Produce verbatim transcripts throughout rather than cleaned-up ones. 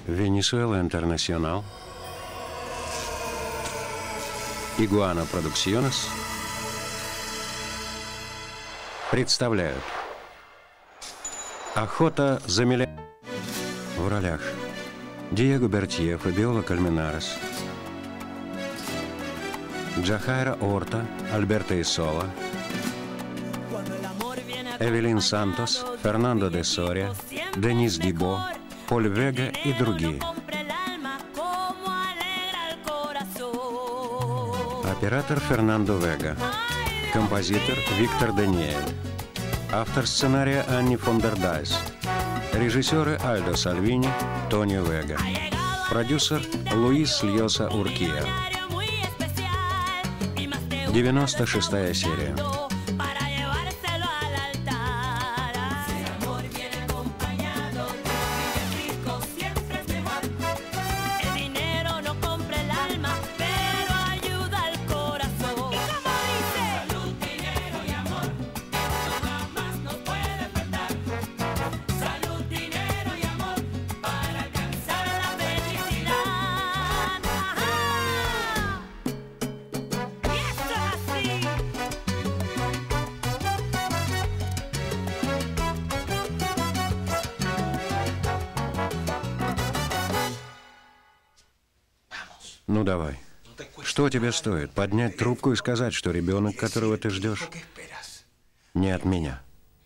Venezuela Internacional, Iguana Producciones представляют «Охота за миллион». В ролях Диего Бертье, Фабиола Кальменарес, Джахайра Орта, Альберто Исола, Эвелин Сантос, Фернандо де Сория, Денис Гибо, Поль Вега и другие. Оператор Фернандо Вега. Композитор Виктор Даниэль. Автор сценария Анни фон дер Дайс. Режиссеры Альдо Сальвини, Тонио Вега. Продюсер Луис Льоса Уркия. девяносто шестая серия. Ну давай. Что тебе стоит? Поднять трубку и сказать, что ребенок, которого ты ждешь, не от меня.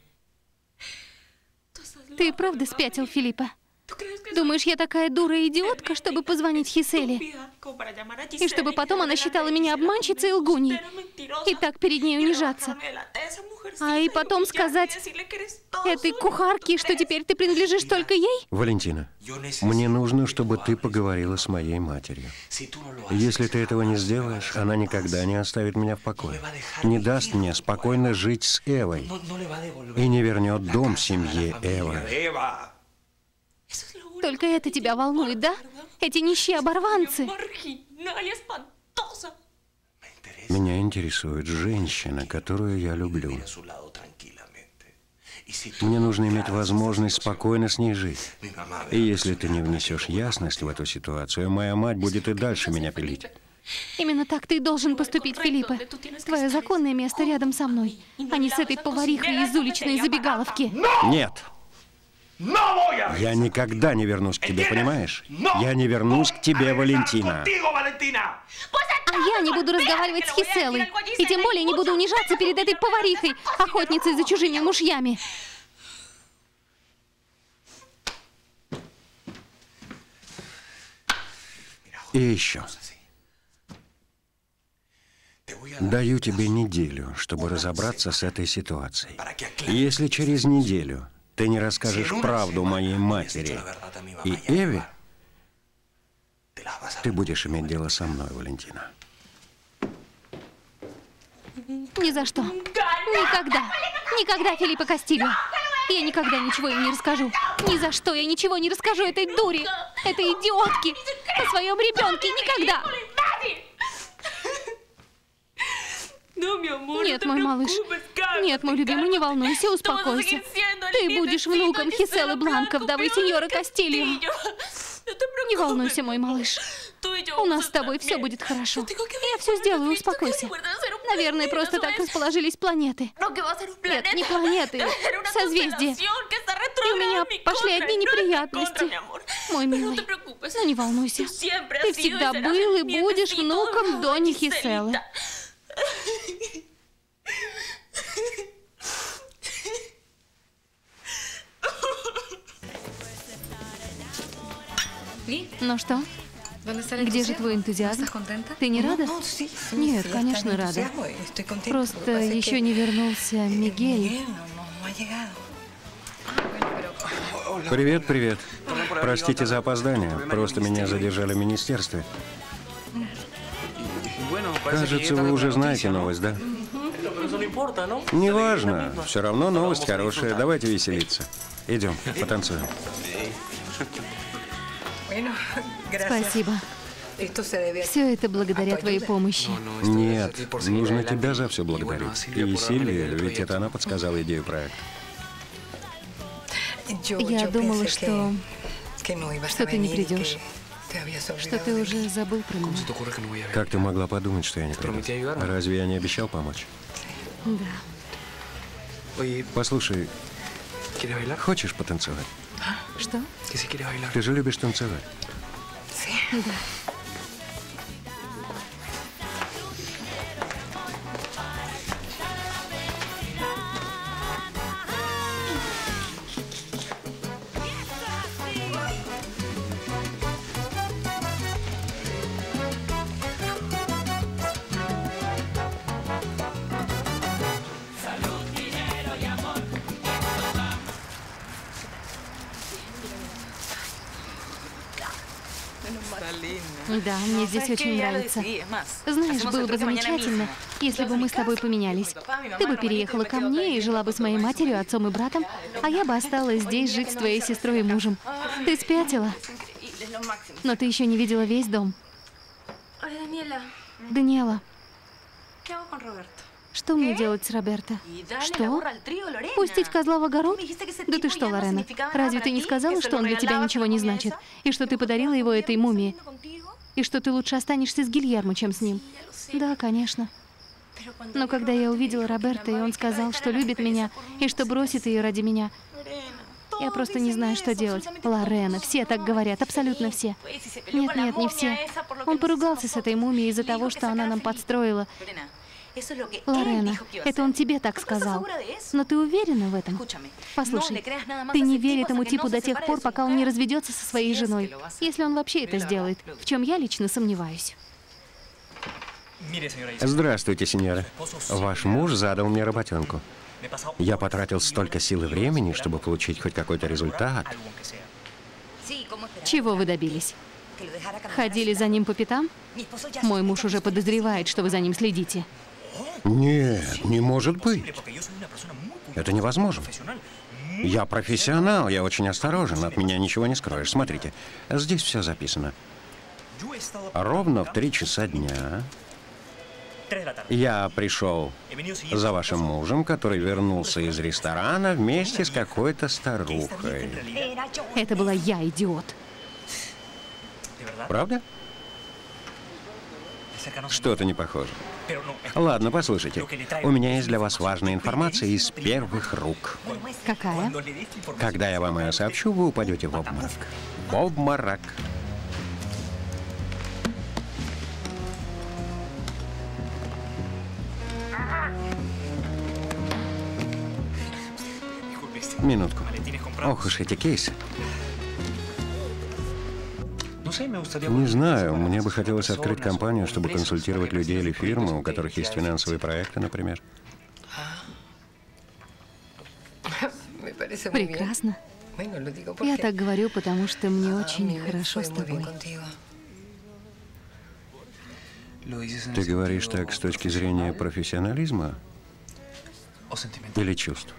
Ты правда спятил, Филиппа? Думаешь, я такая дура и идиотка, чтобы позвонить Хиселе? И чтобы потом она считала меня обманщицей и лгуньей. И так перед ней унижаться. А и потом сказать этой кухарке, что теперь ты принадлежишь только ей? Валентина, мне нужно, чтобы ты поговорила с моей матерью. Если ты этого не сделаешь, она никогда не оставит меня в покое. Не даст мне спокойно жить с Эвой. И не вернет дом семье Эвы. Только это тебя волнует, да? Эти нищие оборванцы. Меня интересует женщина, которую я люблю. Мне нужно иметь возможность спокойно с ней жить. И если ты не внесешь ясность в эту ситуацию, моя мать будет и дальше меня пилить. Именно так ты должен поступить, Филиппа. Твое законное место рядом со мной, а не с этой поварихой из уличной забегаловки. Нет! Я никогда не вернусь к тебе, понимаешь? Я не вернусь к тебе, Валентина. А я не буду разговаривать с Хиселой. И тем более не буду унижаться перед этой поварихой, охотницей за чужими мужьями. И еще. Даю тебе неделю, чтобы разобраться с этой ситуацией. Если через неделю ты не расскажешь правду моей матери и Эве, ты будешь иметь дело со мной, Валентина. Ни за что. Никогда. Никогда, Филиппа Кастильо. Я никогда ничего им не расскажу. Ни за что я ничего не расскажу этой дуре, этой идиотке, о своем ребенке. Никогда. Нет, мой малыш. Нет, мой любимый, не волнуйся, успокойся. Ты будешь внуком Хиселы Бланко, вдовы сеньора Кастильо. Не волнуйся, мой малыш. У нас с тобой все будет хорошо. Я все сделаю, успокойся. Наверное, просто так расположились планеты. Нет, не планеты, созвездия. И у меня пошли одни неприятности. Мой милый, ну не волнуйся. Ты всегда был и будешь внуком Дони Хиселы. Ну что? Где же твой энтузиазм? Ты не рада? Нет, конечно, рада. Просто еще не вернулся Мигель. Привет, привет. Простите за опоздание. Просто меня задержали в министерстве. Кажется, вы уже знаете новость, да? Неважно. Все равно новость хорошая. Давайте веселиться. Идем, потанцуем. Спасибо. Все это благодаря твоей помощи. Нет, нужно тебя за все благодарить. И Сильвию, ведь это она подсказала идею проекта. Я думала, что что ты не придешь, что ты уже забыл про меня. Как ты могла подумать, что я не приду? Разве я не обещал помочь? Да. Послушай, хочешь потанцевать? Что? Ты же любишь танцевать. Да. Да, мне здесь очень нравится. Знаешь, было бы замечательно, если бы мы с тобой поменялись. Ты бы переехала ко мне и жила бы с моей матерью, отцом и братом, а я бы осталась здесь жить с твоей сестрой и мужем. Ты спятила? Но ты еще не видела весь дом. Даниэла, что мне делать с Роберто? Что? Пустить козла в огород? Да ты что, Лорена, разве ты не сказала, что он для тебя ничего не значит? И что ты подарила его этой мумии? И что ты лучше останешься с Гильермо, чем с ним? Да, конечно. Но когда я увидела Роберто, и он сказал, что любит меня, и что бросит ее ради меня, я просто не знаю, что делать. Лорена, все так говорят, абсолютно все. Нет, нет, не все. Он поругался с этой мумией из-за того, что она нам подстроила. Лорена, это он тебе так сказал. Но ты уверена в этом? Послушай, ты не верь этому типу до тех пор, пока он не разведется со своей женой. Если он вообще это сделает, в чем я лично сомневаюсь. Здравствуйте, сеньора. Ваш муж задал мне работенку. Я потратил столько сил и времени, чтобы получить хоть какой-то результат. Чего вы добились? Ходили за ним по пятам? Мой муж уже подозревает, что вы за ним следите. Нет, не может быть. Это невозможно. Я профессионал, я очень осторожен, от меня ничего не скроешь. Смотрите, здесь все записано. Ровно в три часа дня я пришел за вашим мужем, который вернулся из ресторана вместе с какой-то старухой. Это была я, идиот. Правда? Что-то не похоже. Ладно, послушайте. У меня есть для вас важная информация из первых рук. Какая? Когда я вам ее сообщу, вы упадете в обморок. В обморок. Минутку. Ох уж эти кейсы. Не знаю, мне бы хотелось открыть компанию, чтобы консультировать людей или фирмы, у которых есть финансовые проекты, например. Прекрасно. Я так говорю, потому что мне очень хорошо с тобой. Ты говоришь так с точки зрения профессионализма или чувств?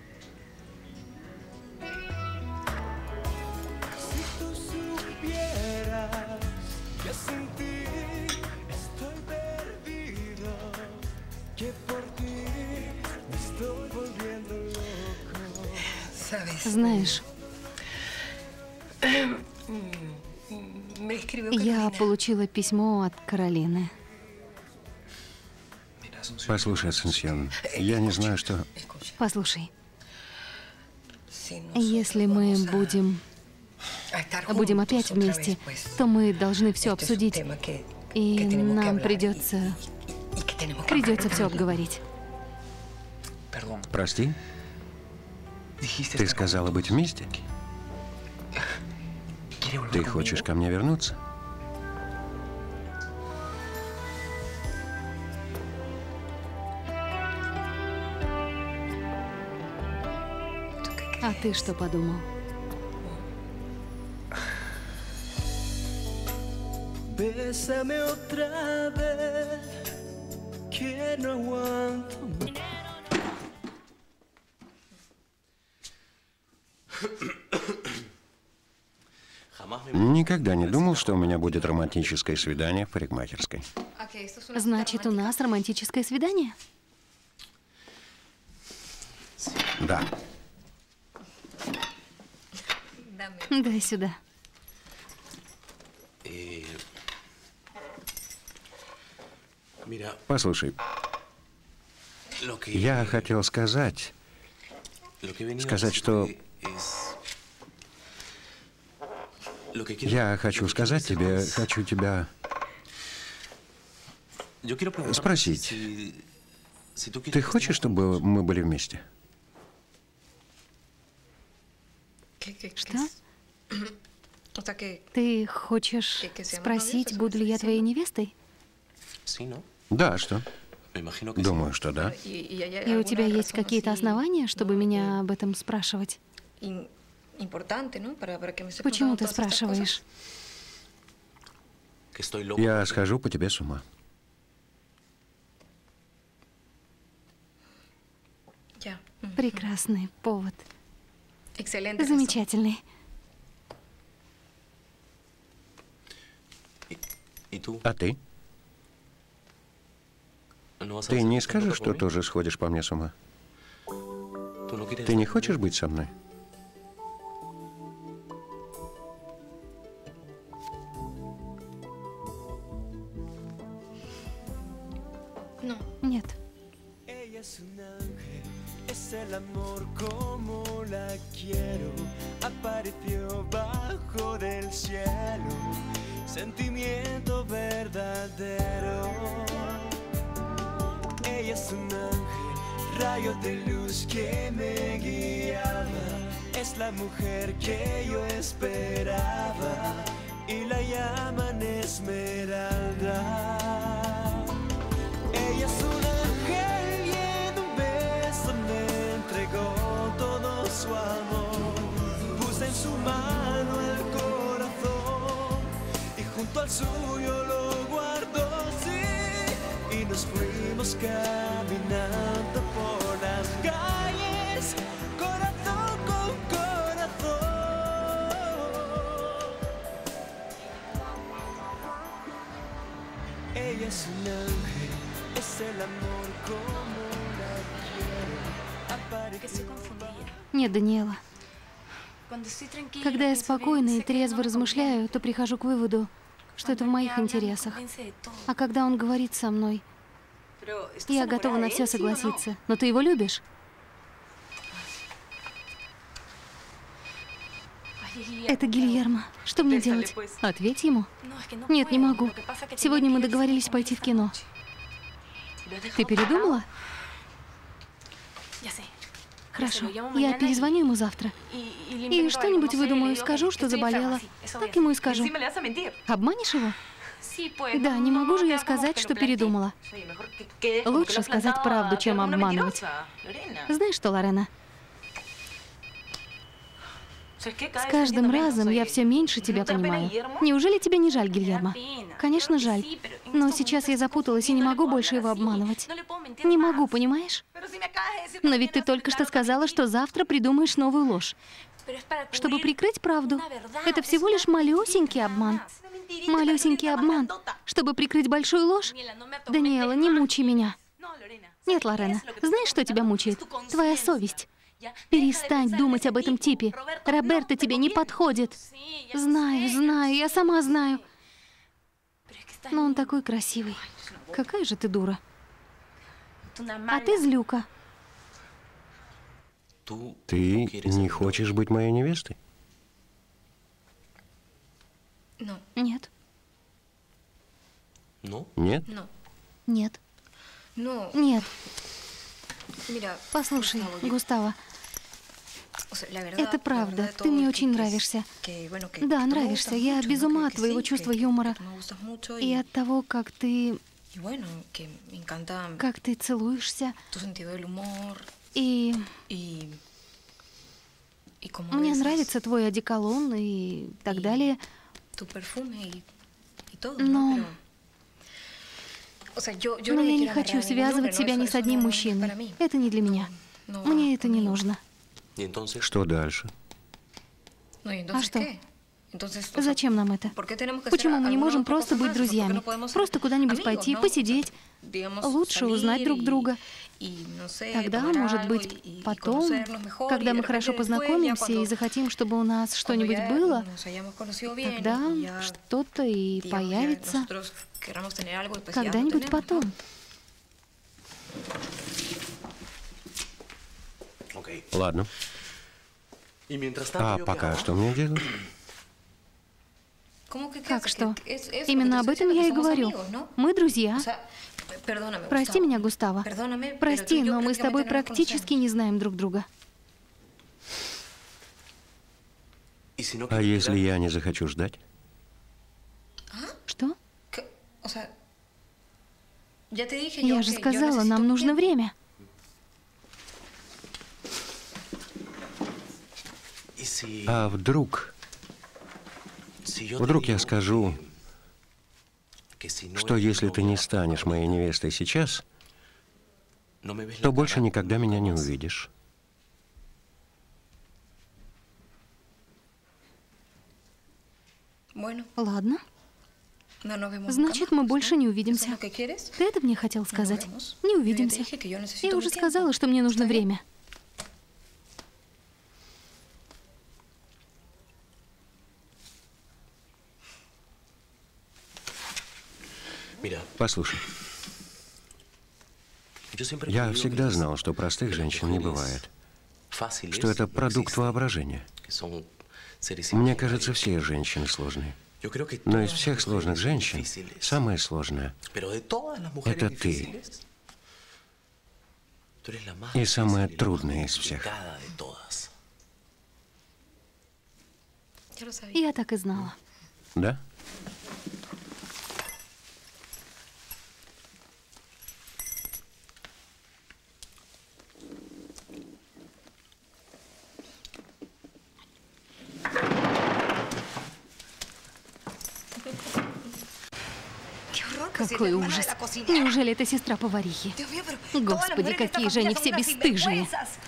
Знаешь, я получила письмо от Каролины. Послушай, Асенсьон, я не знаю, что... Послушай, если мы будем... будем опять вместе, то мы должны все обсудить. И нам придется... придется все обговорить. Прости? Ты сказала быть вместе? Ты хочешь ко мне вернуться? А ты что подумал? Bésame otra vez, que no aguanto más. Никогда не думал, что у меня будет романтическое свидание в парикмахерской. Значит, у нас романтическое свидание? Да. Дай сюда. Послушай, я хотел сказать, сказать, что... Я хочу сказать тебе, хочу тебя спросить. Ты хочешь, чтобы мы были вместе? Что? Ты хочешь спросить, буду ли я твоей невестой? Да, что? Думаю, что да. И у тебя есть какие-то основания, чтобы меня об этом спрашивать? Почему ты спрашиваешь? Я схожу по тебе с ума. Прекрасный повод. Замечательный. А ты? Ты не скажешь, что тоже сходишь по мне с ума? Ты не хочешь быть со мной? Нет. Es el amor como la quiero, apareció bajo del cielo, sentimiento verdadero. Ella es un ángel, rayo de luz que me guiaba, es la mujer que yo esperaba y la llaman Esmeralda. Ella es un ángel y en un beso me entregó todo su amor. Puse en su mano el corazón y junto al suyo lo guardó, sí. Y nos fuimos caminando por las calles, corazón con corazón. Ella es un ángel. Es el amor como la quiero. Нет, Даниэла. Когда я спокойно и трезво размышляю, то прихожу к выводу, что это в моих интересах. А когда он говорит со мной, я готова на все согласиться. Но ты его любишь? Это Гильермо. Что мне делать? Ответь ему. Нет, не могу. Сегодня мы договорились пойти в кино. Ты передумала? Хорошо, я перезвоню ему завтра. И что-нибудь выдумаю, скажу, что заболела. Так ему и скажу. Обманешь его? Да, не могу же я сказать, что передумала. Лучше сказать правду, чем обманывать. Знаешь что, Лорена? С каждым разом я все меньше тебя понимаю. Неужели тебе не жаль Гильермо? Конечно, жаль. Но сейчас я запуталась и не могу больше его обманывать. Не могу, понимаешь? Но ведь ты только что сказала, что завтра придумаешь новую ложь. Чтобы прикрыть правду. Это всего лишь малюсенький обман. Малюсенький обман. Чтобы прикрыть большую ложь? Даниэла, не мучай меня. Нет, Лорена, знаешь, что тебя мучает? Твоя совесть. Перестань думать об этом типе. Роберто тебе не подходит. Знаю, знаю, я сама знаю. Но он такой красивый. Какая же ты дура. А ты злюка. Ты не хочешь быть моей невестой? Нет. Нет? Нет. Нет. Послушай, Густаво, это правда, ты мне очень нравишься. Да, нравишься. Я без ума от твоего чувства юмора. И от того, как ты... Как ты целуешься. И... Мне нравится твой одеколон и так далее. Но... Но я не хочу связывать себя ни с одним мужчиной. Это не для меня. Мне это не нужно. Что дальше? А что? Зачем нам это? Почему мы не можем просто быть друзьями? Просто куда-нибудь пойти, посидеть, лучше узнать друг друга. Тогда, может быть, потом, когда мы хорошо познакомимся и захотим, чтобы у нас что-нибудь было, тогда что-то и появится когда-нибудь потом. Ладно. А пока что мне делать? Как что? Именно об этом я и говорю. Мы друзья. Прости меня, Густаво. Прости, но мы с тобой практически не знаем друг друга. А если я не захочу ждать? Что? Я же сказала, нам нужно время. А вдруг... Вдруг я скажу, что если ты не станешь моей невестой сейчас, то больше никогда меня не увидишь. Ладно. Значит, мы больше не увидимся. Ты это мне хотел сказать? Не увидимся. Я уже сказала, что мне нужно время. Послушай, я всегда знал, что простых женщин не бывает, что это продукт воображения. Мне кажется, все женщины сложные. Но из всех сложных женщин самая сложная — это ты. И самая трудная из всех. Я так и знала. Да? Какой ужас. Неужели это сестра поварихи? Господи, какие же они все бесстыжие.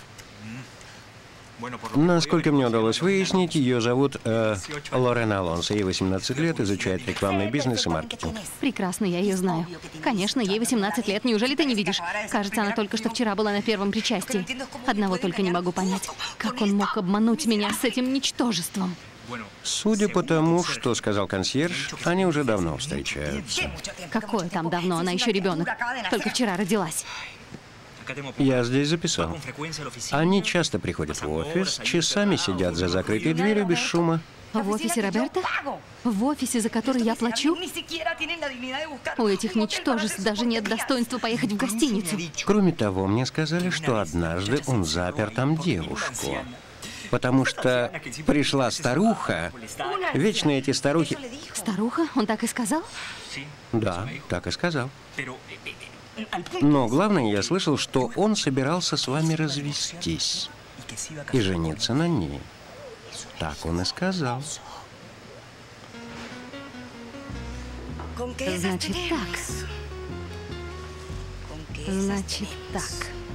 Насколько мне удалось выяснить, ее зовут э, Лорен Алонсо. Ей восемнадцать лет, изучает рекламный бизнес и маркетинг. Прекрасно, я ее знаю. Конечно, ей восемнадцать лет. Неужели ты не видишь? Кажется, она только что вчера была на первом причастии. Одного только не могу понять. Как он мог обмануть меня с этим ничтожеством? Судя по тому, что сказал консьерж, они уже давно встречаются. Какое там давно? Она еще ребенок. Только вчера родилась. Я здесь записал. Они часто приходят в офис, часами сидят за закрытой дверью без шума. В офисе Роберто? В офисе, за который я плачу? У этих ничтожеств даже нет достоинства поехать в гостиницу. Кроме того, мне сказали, что однажды он запер там девушку. Потому что пришла старуха. Вечно эти старухи... Старуха? Он так и сказал? Да, так и сказал. Но главное, я слышал, что он собирался с вами развестись и жениться на ней. Так он и сказал. Значит так. Значит так.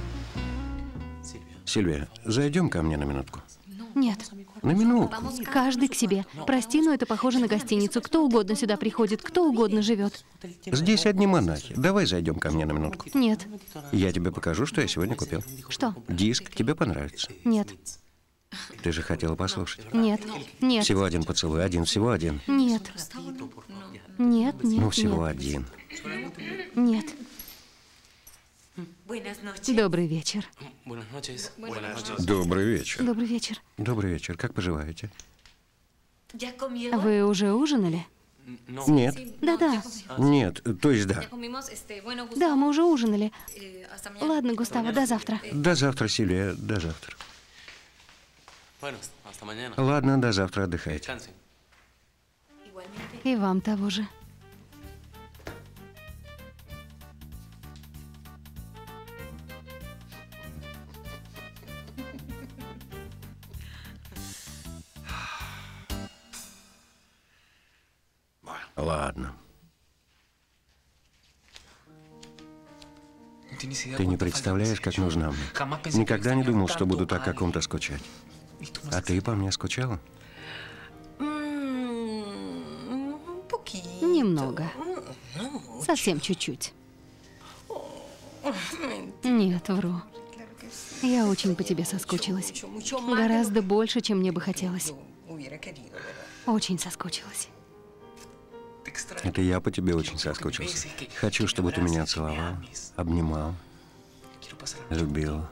Сильвия, зайдем ко мне на минутку. Нет. На минутку. Каждый к себе. Прости, но это похоже на гостиницу. Кто угодно сюда приходит, кто угодно живет. Здесь одни монахи. Давай зайдем ко мне на минутку. Нет. Я тебе покажу, что я сегодня купил. Что? Диск. Тебе понравится. Нет. Ты же хотела послушать. Нет. Нет. Всего один поцелуй. Один, всего один. Нет. Нет, нет, Ну, всего нет. один. Нет. Добрый вечер. Добрый вечер. Добрый вечер. Добрый вечер. Как поживаете? Вы уже ужинали? Нет. Да-да. Нет, то есть да. Да, мы уже ужинали. Ладно, Густаво, до завтра. До завтра, Сильвия, до завтра. Ладно, до завтра, отдыхайте. И вам того же. Ладно. Ты не представляешь, как нужна мне. Никогда не думал, что буду так о ком-то скучать. А ты по мне скучала? Немного. Совсем чуть-чуть. Нет, вру. Я очень по тебе соскучилась. Гораздо больше, чем мне бы хотелось. Очень соскучилась. Это я по тебе очень соскучился. Хочу, чтобы ты меня целовал, обнимал, любил.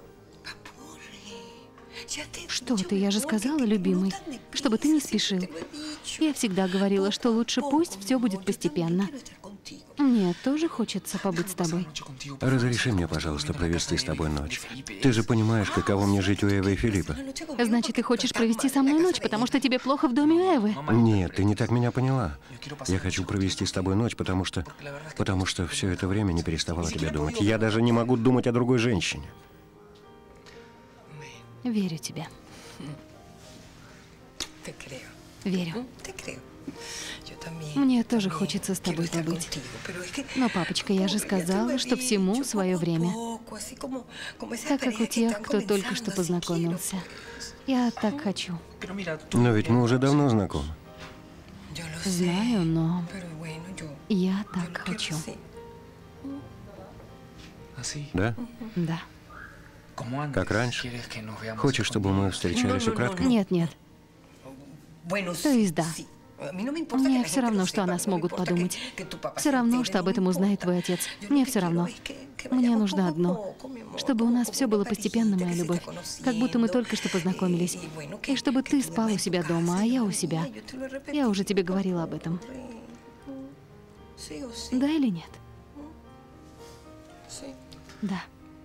Что ты? Я же сказала, любимый, чтобы ты не спешил. Я всегда говорила, что лучше пусть все будет постепенно. Мне тоже хочется побыть с тобой. Разреши мне, пожалуйста, провести с тобой ночь. Ты же понимаешь, каково мне жить у Эвы и Филиппа. Значит, ты хочешь провести со мной ночь, потому что тебе плохо в доме у Эвы? Нет, ты не так меня поняла. Я хочу провести с тобой ночь, потому что... Потому что все это время не переставала о тебе думать. Я даже не могу думать о другой женщине. Верю тебе. Верю. Мне тоже хочется с тобой побыть. Но, папочка, я же сказала, что всему свое время. Так как у тех, кто только что познакомился. Я так хочу. Но ведь мы уже давно знакомы. Знаю, но я так хочу. Да? Да. Как раньше? Хочешь, чтобы мы встречались украдкой? Нет, нет. То есть да. Мне все равно, что о нас могут подумать. Все равно, что об этом узнает твой отец. Мне все равно. Мне нужно одно. Чтобы у нас все было постепенно, моя любовь. Как будто мы только что познакомились. И чтобы ты спал у себя дома, а я у себя. Я уже тебе говорила об этом. Да или нет? Да.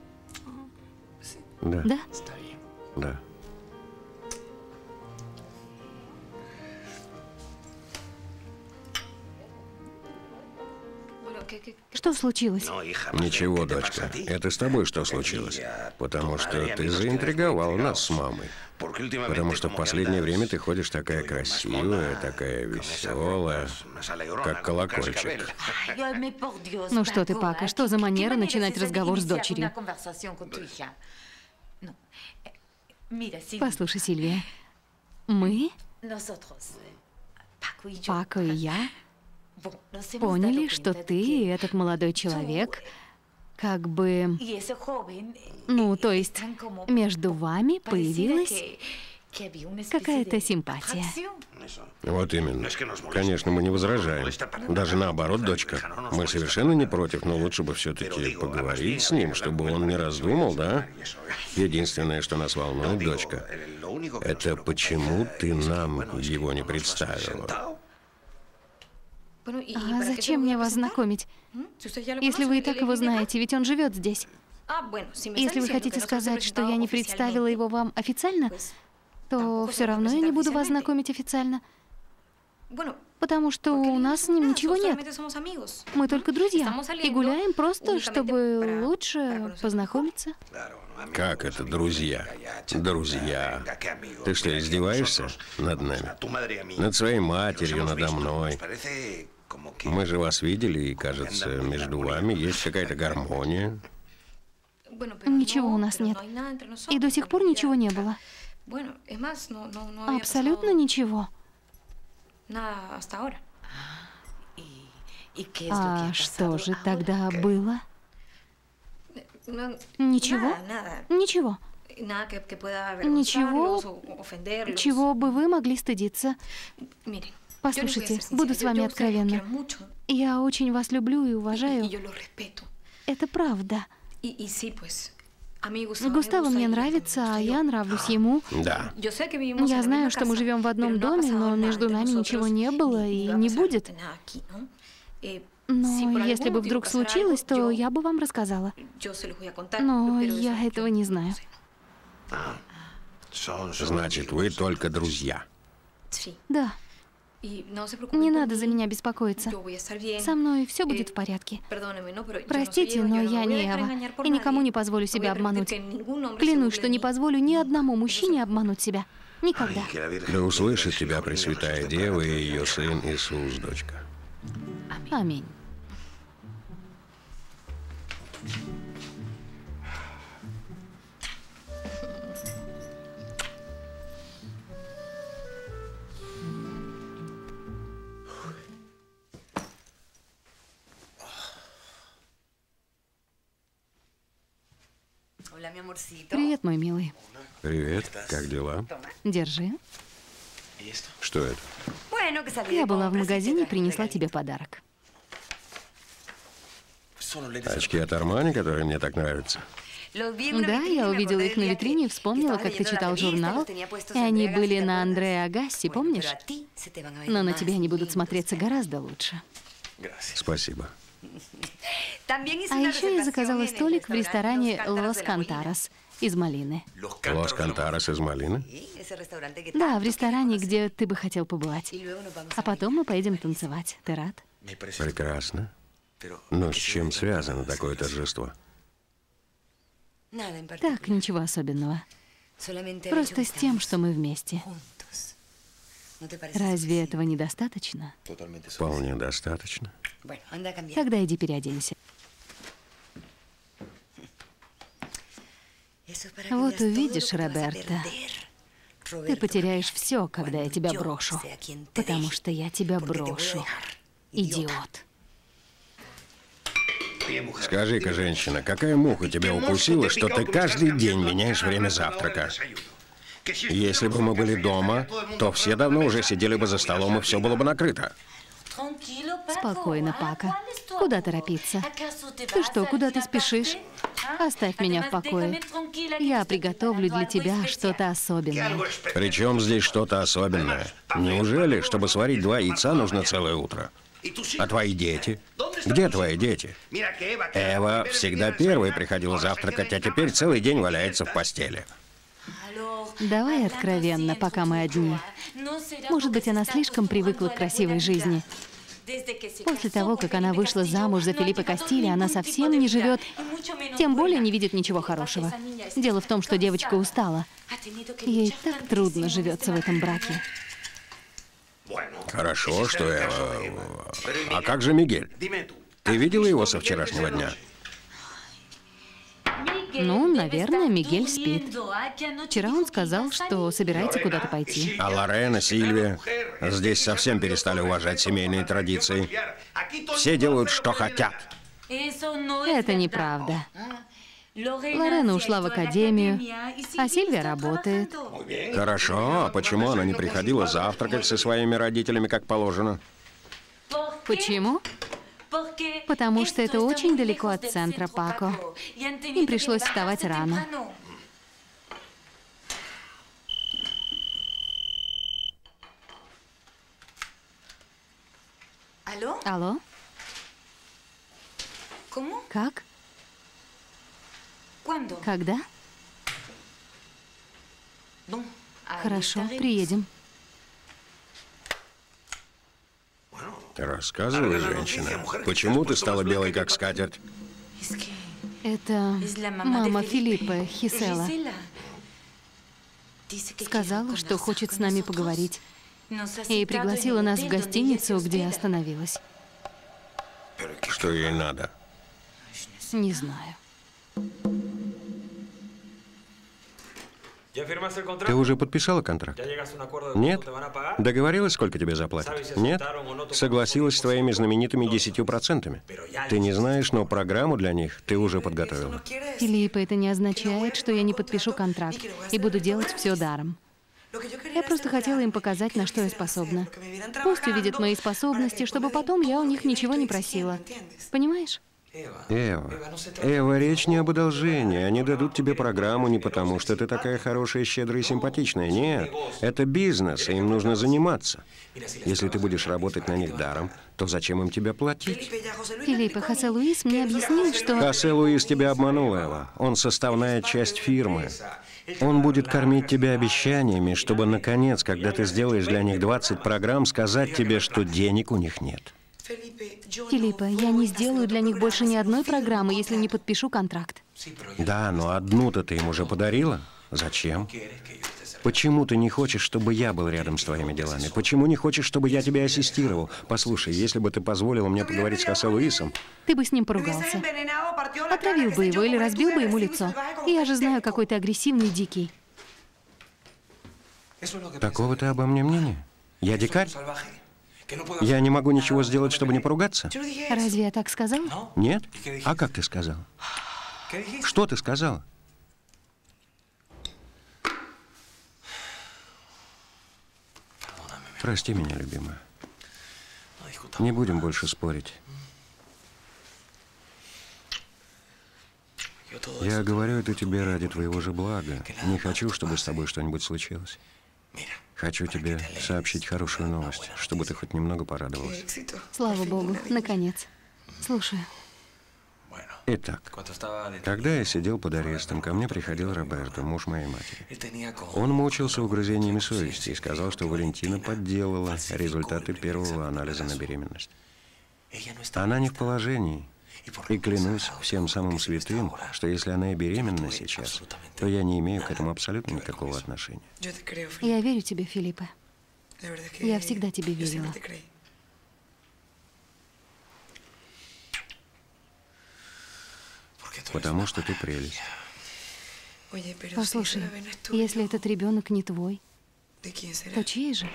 Да. Да? Да. Что случилось? Ничего, дочка. Это с тобой что случилось? Потому что ты заинтриговал нас с мамой. Потому что в последнее время ты ходишь такая красивая, такая веселая, как колокольчик. Ну что ты, Пака, что за манера начинать разговор с дочерью? Послушай, Сильвия, мы, Пако и я, поняли, что ты и этот молодой человек, как бы... Ну, то есть, между вами появилась какая-то симпатия. Вот именно. Конечно, мы не возражаем. Даже наоборот, дочка. Мы совершенно не против, но лучше бы все-таки поговорить с ним, чтобы он не раздумал, да? Единственное, что нас волнует, дочка, это почему ты нам его не представила? А зачем мне вас знакомить? Если вы и так его знаете, ведь он живет здесь. Если вы хотите сказать, что я не представила его вам официально, то все равно я не буду вас знакомить официально. Потому что у нас с ним ничего нет. Мы только друзья. И гуляем просто, чтобы лучше познакомиться. Как это, друзья? Друзья. Ты что, издеваешься над нами? Над своей матерью, надо мной. Мы же вас видели, и, кажется, между вами есть какая-то гармония. Ничего у нас нет. И до сих пор ничего не было. Абсолютно ничего. А что же тогда было? Ничего? Ничего. Ничего, чего бы вы могли стыдиться. Послушайте, буду с вами откровенна. Я очень вас люблю и уважаю. Это правда. Густаво мне нравится, а я нравлюсь ему. Да. Я знаю, что мы живем в одном доме, но между нами ничего не было и не будет. Но если бы вдруг случилось, то я бы вам рассказала. Но я этого не знаю. Значит, вы только друзья. Да. Не надо за меня беспокоиться. Со мной все будет в порядке. Простите, но я не Эва, и никому не позволю себя обмануть. Клянусь, что не позволю ни одному мужчине обмануть себя. Никогда. Да услышит тебя Пресвятая Дева и ее сын Иисус, дочка. Аминь. Привет, мой милый. Привет, как дела? Держи. Что это? Я была в магазине и принесла тебе подарок. Очки от Армани, которые мне так нравятся? Да, я увидела их на витрине и вспомнила, как ты читал журнал, и они были на Андреа Агасси, помнишь? Но на тебя они будут смотреться гораздо лучше. Спасибо. А еще я заказала столик в ресторане Лос Кантарос из Малины. Лос Кантарос из Малины? Да, в ресторане, где ты бы хотел побывать. А потом мы поедем танцевать. Ты рад? Прекрасно. Но с чем связано такое торжество? Так, ничего особенного. Просто с тем, что мы вместе. Разве этого недостаточно? Вполне достаточно. Тогда иди переоденься. Вот увидишь, Роберто, ты потеряешь все, когда я тебя брошу. Потому что я тебя брошу, идиот. Скажи-ка, женщина, какая муха тебя укусила, что ты каждый день меняешь время завтрака? Если бы мы были дома, то все давно уже сидели бы за столом, и все было бы накрыто. Спокойно, Пако. Куда торопиться? Ты что, куда ты спешишь? Оставь меня в покое. Я приготовлю для тебя что-то особенное. Причем здесь что-то особенное? Неужели, чтобы сварить два яйца, нужно целое утро? А твои дети? Где твои дети? Эва всегда первой приходила завтракать, а теперь целый день валяется в постели. Давай откровенно, пока мы одни. Может быть, она слишком привыкла к красивой жизни. После того, как она вышла замуж за Филиппа Кастильо, она совсем не живет, тем более не видит ничего хорошего. Дело в том, что девочка устала. Ей так трудно живется в этом браке. Хорошо, что Эва... А как же Мигель? Ты видела его со вчерашнего дня? Ну, наверное, Мигель спит. Вчера он сказал, что собирается куда-то пойти. А Лорена, Сильвия? Здесь совсем перестали уважать семейные традиции. Все делают, что хотят. Это неправда. Лорена ушла в академию, а Сильвия работает. Хорошо, а почему она не приходила завтракать со своими родителями, как положено? Почему? Потому что это очень далеко от центра, Пако. Им пришлось вставать рано. Алло? Как? Когда? Хорошо, приедем. Рассказывай, женщина, почему ты стала белой, как скатерть? Это мама Филиппа, Хисела. Сказала, что хочет с нами поговорить. И пригласила нас в гостиницу, где остановилась. Что ей надо? Не знаю. Ты уже подписала контракт? Нет? Договорилась, сколько тебе заплатят? Нет? Согласилась с твоими знаменитыми десятью процентами? Ты не знаешь, но программу для них ты уже подготовила. Филиппа, это не означает, что я не подпишу контракт и буду делать все даром. Я просто хотела им показать, на что я способна. Пусть увидят мои способности, чтобы потом я у них ничего не просила. Понимаешь? Эва, Эва, речь не об одолжении. Они дадут тебе программу не потому, что ты такая хорошая, щедрая и симпатичная. Нет, это бизнес, и им нужно заниматься. Если ты будешь работать на них даром, то зачем им тебя платить? Филиппа, Хосе Луис мне объяснил, что... Хосе Луис тебя обманул, Эва. Он составная часть фирмы. Он будет кормить тебя обещаниями, чтобы, наконец, когда ты сделаешь для них двадцать программ, сказать тебе, что денег у них нет. Филиппа, я не сделаю для них больше ни одной программы, если не подпишу контракт. Да, но одну-то ты им уже подарила. Зачем? Почему ты не хочешь, чтобы я был рядом с твоими делами? Почему не хочешь, чтобы я тебе ассистировал? Послушай, если бы ты позволила мне поговорить с Хосе Луисом... Ты бы с ним поругался. Отравил бы его или разбил бы ему лицо. Я же знаю, какой ты агрессивный и дикий. Такого ты обо мне мнения? Я дикарь? Я не могу ничего сделать, чтобы не поругаться? Разве я так сказал? Нет? А как ты сказал? Что ты сказал? Прости меня, любимая. Не будем больше спорить. Я говорю это тебе ради твоего же блага. Не хочу, чтобы с тобой что-нибудь случилось. Хочу тебе сообщить хорошую новость, чтобы ты хоть немного порадовалась. Слава Богу, наконец. Слушаю. Итак, когда я сидел под арестом, ко мне приходил Роберто, муж моей матери. Он мучился угрызениями совести и сказал, что Валентина подделала результаты первого анализа на беременность. Она не в положении. И клянусь всем самым святым, что если она и беременна сейчас, то я не имею к этому абсолютно никакого отношения. Я верю тебе, Филиппе. Я всегда тебе верила. Потому что ты прелесть. Послушай, если этот ребенок не твой, то чей же?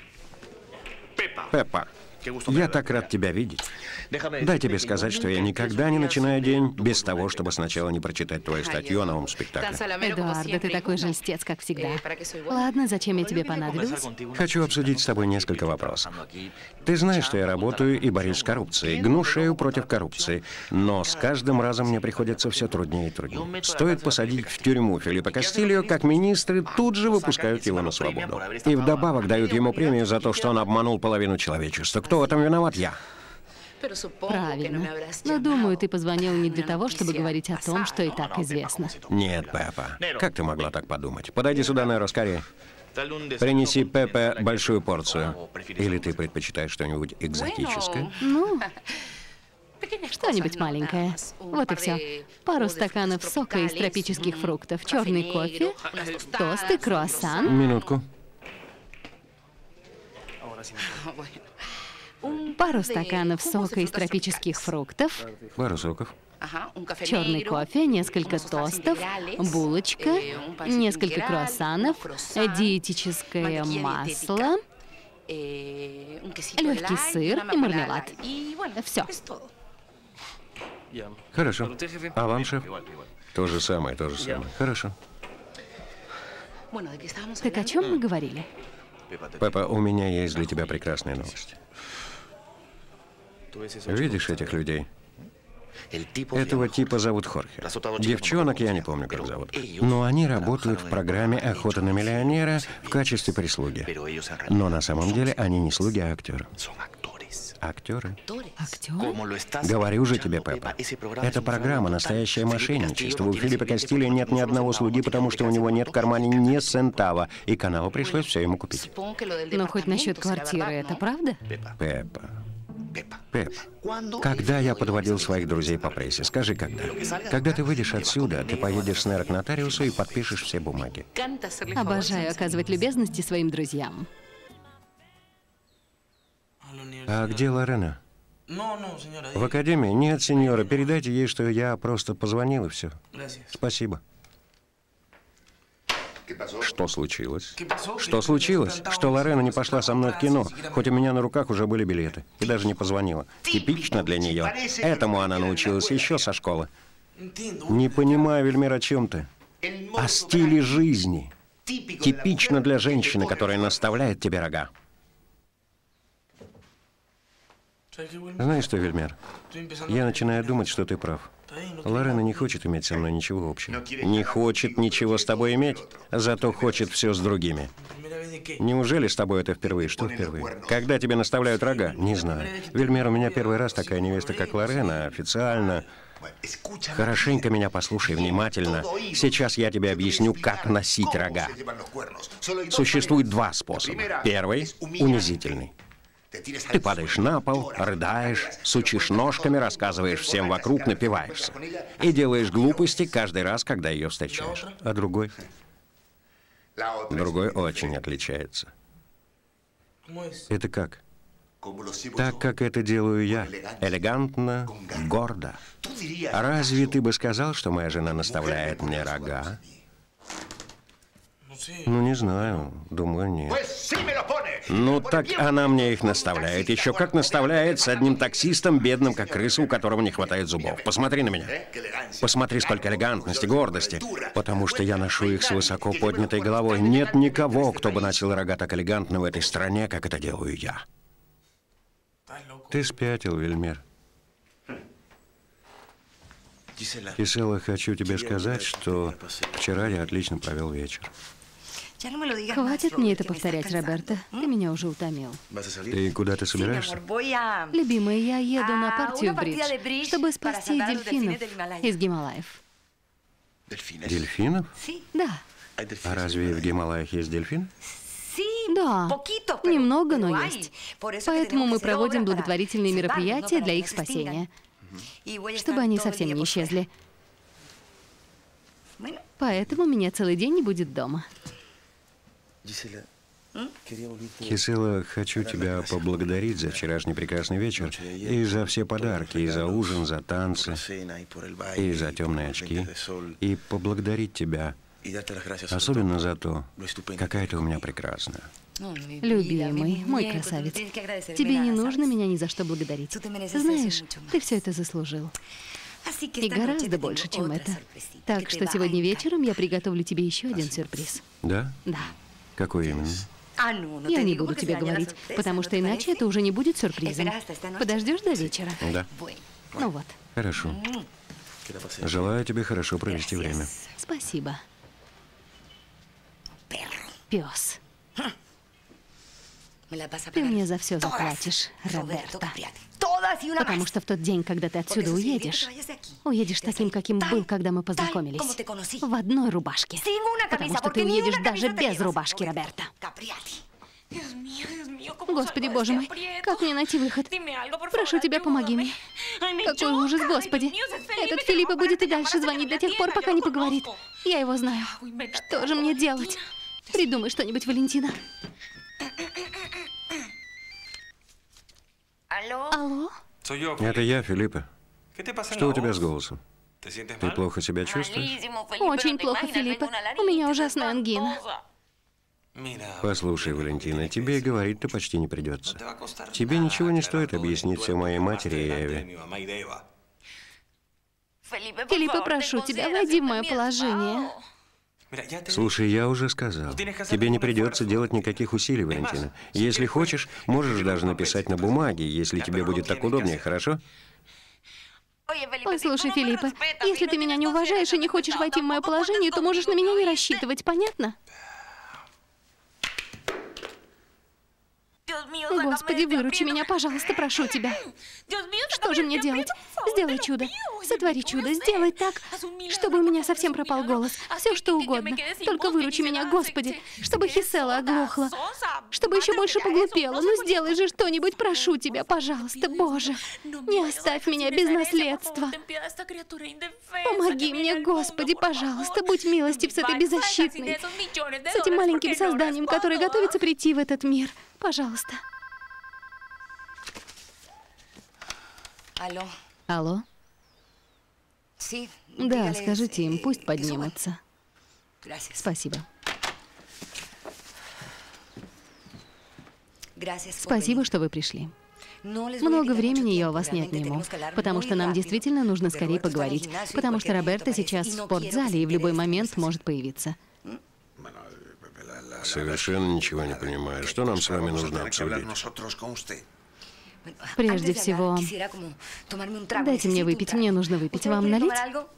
Пеппа, я так рад тебя видеть. Дай тебе сказать, что я никогда не начинаю день без того, чтобы сначала не прочитать твою статью о новом спектакле. Эдуардо, ты такой же льстец, как всегда. Ладно, зачем я тебе понадобилась? Хочу обсудить с тобой несколько вопросов. Ты знаешь, что я работаю и борюсь с коррупцией, гну шею против коррупции, но с каждым разом мне приходится все труднее и труднее. Стоит посадить в тюрьму Филиппе Кастильо, как министры тут же выпускают его на свободу. И вдобавок дают ему премию за то, что он обманул половину человечества. Кто в этом виноват? Я. Правильно. Но думаю, ты позвонил не для того, чтобы говорить о том, что и так известно. Нет, Пеппа. Как ты могла так подумать? Подойди сюда, Неро, скорее. Принеси Пеппе большую порцию. Или ты предпочитаешь что-нибудь экзотическое? Ну, что-нибудь маленькое. Вот и все. Пару стаканов сока из тропических фруктов, черный кофе, тост и круассан. Минутку. Пару стаканов сока из тропических фруктов. Пару соков. Черный кофе, несколько тостов, булочка, несколько круассанов, диетическое масло, легкий сыр и мармелад. Все. Хорошо. А вам, шеф? То же самое, то же самое. Хорошо. Так о чем мы говорили? Пеппа, у меня есть для тебя прекрасная новость. Видишь этих людей? Этого типа зовут Хорхе. Девчонок я не помню, как зовут. Но они работают в программе «Охота на миллионера» в качестве прислуги. Но на самом деле они не слуги, а актеры. Актеры? Актеры? Говорю же тебе, Пеппа. Эта программа — настоящее мошенничество. У Филиппа Кастильо нет ни одного слуги, потому что у него нет в кармане ни центава. И каналу пришлось все ему купить. Но хоть насчет квартиры, это правда? Пеппа. Пеп, когда я подводил своих друзей по прессе? Скажи, когда? Когда ты выйдешь отсюда, ты поедешь с Неро к нотариусу и подпишешь все бумаги. Обожаю оказывать любезности своим друзьям. А где Лорена? В академии? Нет, сеньора, передайте ей, что я просто позвонил и все. Спасибо. Что случилось? Что случилось? Что Лорена не пошла со мной в кино, хоть у меня на руках уже были билеты, и даже не позвонила. Типично для нее. Этому она научилась еще со школы. Не понимаю, Вельмир, о чем ты? О стиле жизни. Типично для женщины, которая наставляет тебе рога. Знаешь что, Вельмир? Я начинаю думать, что ты прав. Лорена не хочет иметь со мной ничего общего. Не хочет ничего с тобой иметь, зато хочет все с другими. Неужели с тобой это впервые? Что впервые? Когда тебе наставляют рога? Не знаю. Вельмир, у меня первый раз такая невеста, как Лорена, официально. Хорошенько меня послушай внимательно. Сейчас я тебе объясню, как носить рога. Существует два способа. Первый — унизительный. Ты падаешь на пол, рыдаешь, сучишь ножками, рассказываешь всем вокруг, напиваешься. И делаешь глупости каждый раз, когда ее встречаешь. А другой? Другой очень отличается. Это как? Так, как это делаю я. Элегантно, гордо. Разве ты бы сказал, что моя жена наставляет мне рога? Ну, не знаю. Думаю, нет. Ну так она мне их наставляет. Еще как наставляет с одним таксистом, бедным как крыса, у которого не хватает зубов. Посмотри на меня. Посмотри, сколько элегантности, гордости. Потому что я ношу их с высоко поднятой головой. Нет никого, кто бы носил рога так элегантно в этой стране, как это делаю я. Ты спятил, Вильмер. Гисела, хочу тебе сказать, что вчера я отлично провел вечер. Хватит мне это повторять, Роберто. Ты меня уже утомил. Ты куда-то собираешься? Любимый, я еду на партию в бридж, чтобы спасти дельфинов из Гималаев. Дельфинов? Да. А разве в Гималаях есть дельфины? Да, немного, но есть. Поэтому мы проводим благотворительные мероприятия для их спасения, чтобы они совсем не исчезли. Поэтому меня целый день не будет дома. Гисела, хочу тебя поблагодарить за вчерашний прекрасный вечер, и за все подарки, и за ужин, за танцы, и за темные очки, и поблагодарить тебя, особенно за то, какая ты у меня прекрасная. Любимый, мой красавец, тебе не нужно меня ни за что благодарить. Знаешь, ты все это заслужил. И гораздо больше, чем это. Так что сегодня вечером я приготовлю тебе еще один сюрприз. Да? Да. Какой именно? Я не буду тебе говорить, потому что иначе это уже не будет сюрпризом. Подождешь до вечера? Да. Ну вот. Хорошо. Желаю тебе хорошо провести время. Спасибо. Пес. Ты мне за все заплатишь, Роберто. Потому что в тот день, когда ты отсюда уедешь, уедешь таким, каким был, когда мы познакомились. В одной рубашке. Потому что ты уедешь даже без рубашки, Роберто. Господи, боже мой, как мне найти выход? Прошу тебя, помоги мне. Какой ужас, Господи. Этот Филиппо будет и дальше звонить до тех пор, пока не поговорит. Я его знаю. Что же мне делать? Придумай что-нибудь, Валентина. Алло? Это я, Филиппо. Что у тебя с голосом? Ты плохо себя чувствуешь? Очень плохо, Филиппо. У меня ужасная ангина. Послушай, Валентина, тебе и говорить-то почти не придется. Тебе ничего не стоит объяснить все моей матери и Эве. Филиппо, прошу тебя, войди в мое положение. Слушай, я уже сказал. Тебе не придется делать никаких усилий, Валентина. Если хочешь, можешь даже написать на бумаге, если тебе будет так удобнее, хорошо? Послушай, Филиппо, если ты меня не уважаешь и не хочешь войти в мое положение, то можешь на меня не рассчитывать, понятно? Господи, выручи меня, пожалуйста, прошу тебя. Что же мне делать? Сделай чудо. Сотвори чудо. Сделай так, чтобы у меня совсем пропал голос. Все, что угодно. Только выручи меня, Господи. Чтобы Гисела оглохла. Чтобы еще больше поглупела. Ну, сделай же что-нибудь, прошу тебя, пожалуйста, Боже. Не оставь меня без наследства. Помоги мне, Господи, пожалуйста. Будь милостив с этой беззащитной, с этим маленьким созданием, которое готовится прийти в этот мир. Пожалуйста. Алло. Алло? Да, скажите им, пусть поднимутся. Спасибо. Спасибо, что вы пришли. Много времени я у вас не отниму, потому что нам действительно нужно скорее поговорить, потому что Роберто сейчас в спортзале и в любой момент может появиться. Совершенно ничего не понимаю. Что нам с вами нужно обсудить? Прежде всего, дайте мне выпить. Мне нужно выпить. Вам налить?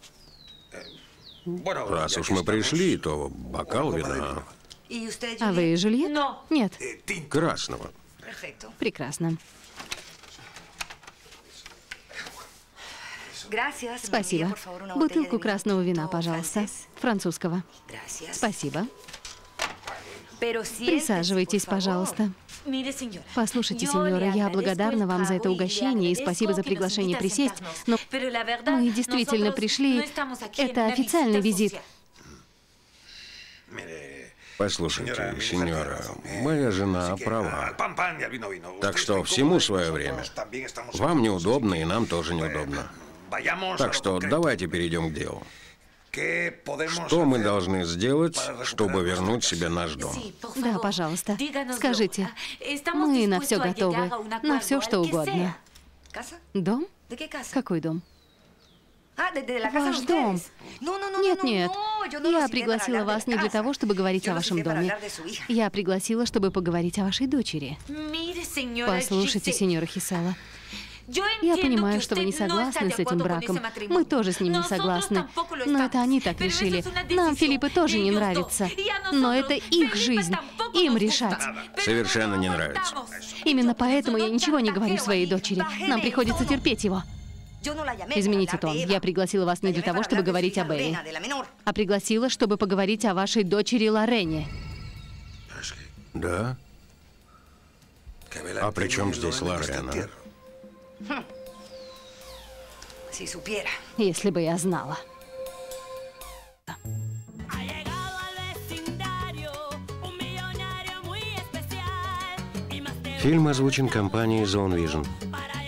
Раз уж мы пришли, то бокал вина. А вы Жюльет? Нет. Красного. Прекрасно. Спасибо. Бутылку красного вина, пожалуйста. Французского. Спасибо. Присаживайтесь, пожалуйста. Послушайте, сеньора, я благодарна вам за это угощение и спасибо за приглашение присесть, но мы действительно пришли. Это официальный визит. Послушайте, сеньора, моя жена права. Так что всему свое время. Вам неудобно, и нам тоже неудобно. Так что давайте перейдем к делу. Что мы должны сделать, чтобы вернуть себе наш дом? Да, пожалуйста. Скажите, мы на все готовы, на все, что угодно. Дом? Какой дом? Ваш дом. Нет, нет. Я пригласила вас не для того, чтобы говорить о вашем доме. Я пригласила, чтобы поговорить о вашей дочери. Послушайте, сеньора Хисела. Я понимаю, что вы не согласны с этим браком. Мы тоже с ним не согласны. Но это они так решили. Нам Филиппе тоже не нравится. Но это их жизнь. Им решать. Совершенно не нравится. Именно поэтому я ничего не говорю своей дочери. Нам приходится терпеть его. Измените тон. Я пригласила вас не для того, чтобы говорить об Эве, а пригласила, чтобы поговорить о вашей дочери Лорене. Да? А при чем здесь Лорена? Если бы я знала. Фильм озвучен компанией Zone Vision.